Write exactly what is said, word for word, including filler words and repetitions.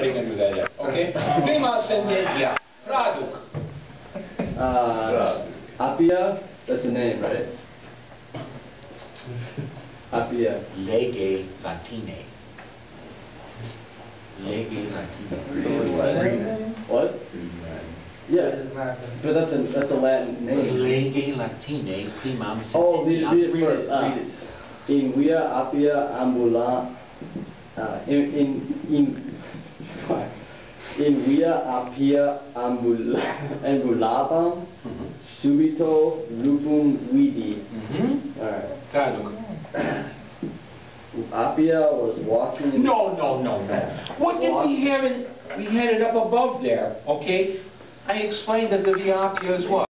gonna do that yet. Okay? Prima sententia. Traduc. Uh, Apia, that's a name, right? Apia. Lege Latine. Lege Latine. What? Yeah, but that's a that's a Latin name. Lege Latine primam sententia. Oh, read it first. Uh, in via apia ambula. Uh, in in in. In via apia ambul ambulabam subito lupum vidi. Mm-hmm. All right. Traduc. Apia was walking. In No, no, no, no. What did we have in? We had it up above there. Okay. I explained that the Apia is what?